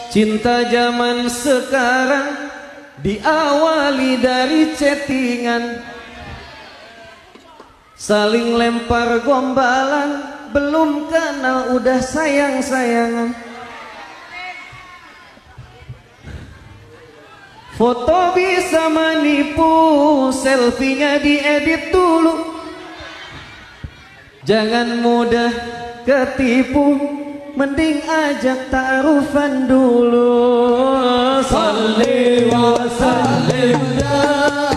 Cinta zaman sekarang diawali dari chattingan, saling lempar gombalan, belum kenal udah sayang-sayangan. Foto bisa menipu, selfie-nya diedit dulu. Jangan mudah ketipu, mending ajak ta'arufan dulu. Salli wa sallim ya